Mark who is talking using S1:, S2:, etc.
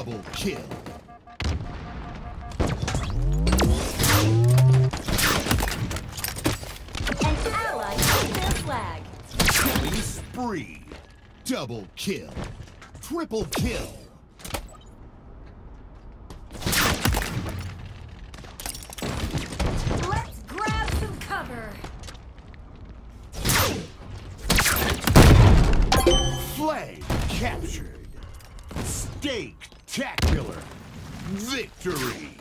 S1: Double kill.
S2: An ally took their flag.
S1: Killing spree. Double kill. Triple kill.
S2: Let's grab some cover.
S1: Flag captured. Stake-tacular. Victory.